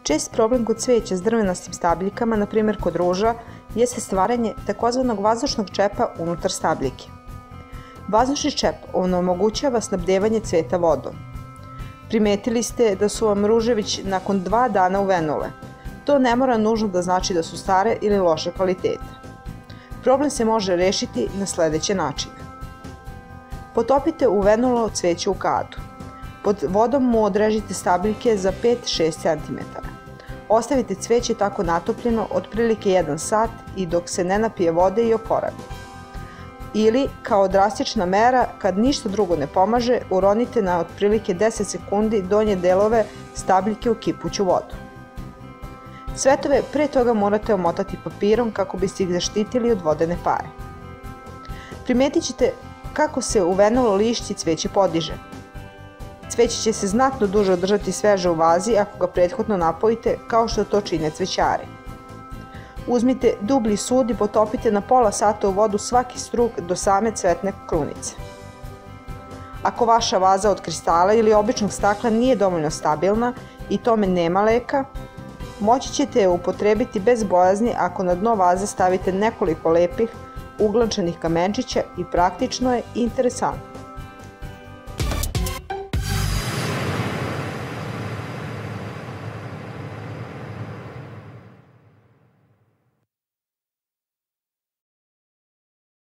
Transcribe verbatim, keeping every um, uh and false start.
Čest problem kod cveća s drvenastim stabljikama, na primjer kod ruža, jeste stvaranje takozvanog vazdušnog čepa unutar stabljike. Vazdušni čep onemogućava snabdevanje cveta vodom. Primetili ste da su vam ruže već nakon dva dana uvenule. To ne mora nužno da znači da su stare ili loše kvaliteta. Problem se može rešiti na sledeće načine. Potopite uvenulo cveće u kadu. Pod vodom mu odrežite stabljike za pet do šest centimetara. Ostavite cveće tako natopljeno otprilike jedan sat i dok se ne napije vode i oporavi. Ili, kao drastična mera, kad ništa drugo ne pomaže, uronite na otprilike deset sekundi donje delove stabljike u kipuću vodu. Cvetove pre toga morate omotati papirom kako biste ih zaštitili od vodene pare. Primetit ćete kako se uvenulo lišće cveće podiže. Cveće će se znatno duže održati sveže u vazi ako ga prethodno napojite, kao što to čine cvećari. Uzmite dublji sud i potopite na pola sata u vodu svaki struk do same cvetne krunice. Ako vaša vaza od kristala ili običnog stakla nije dovoljno stabilna i tome nema leka, moći ćete je upotrebiti bez bojazni ako na dno vaze stavite nekoliko lepih uglančanih kamenčića i praktično je i interesantno.